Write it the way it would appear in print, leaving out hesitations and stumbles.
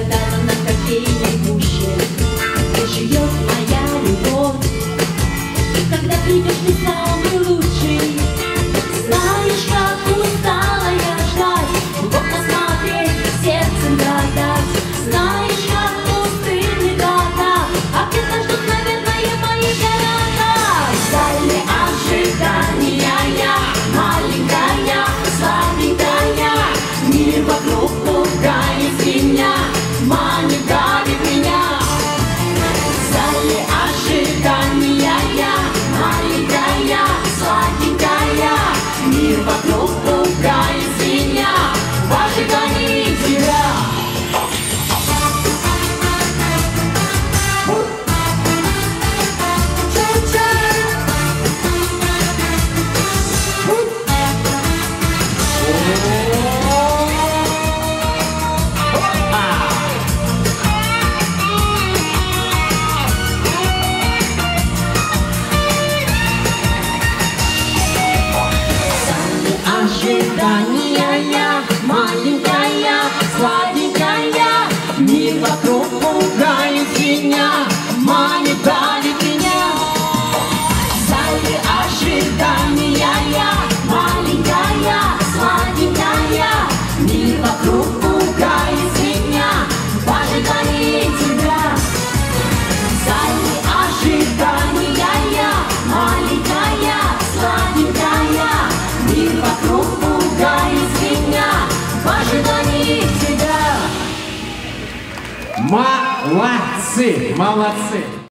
гадала на кофейной гуще, где живет моя любовь. Когда придешь ты самый лучший, знаешь, как устала я ждать, в окна смотреть, сердцем гадать. Знаешь, как пустынны года, а где-то ждут, наверное, мои города. В зале ожидания я маленькая, сладенькая, мир вокруг пугает меня, манит, давит меня. В зале ожидания я маленькая, сладенькая, мир вокруг пугает меня, в ожидании тебя. Ожидания я маленькая, сладенькая, мир вокруг пугает меня, манит, давит меня. В зале ожидания я маленькая, сладенькая, мир вокруг пугает меня, в ожидании тебя. В зале ожидания я маленькая, сладенькая, мир вокруг пугает меня, в ожидании тебя. Молодцы, молодцы.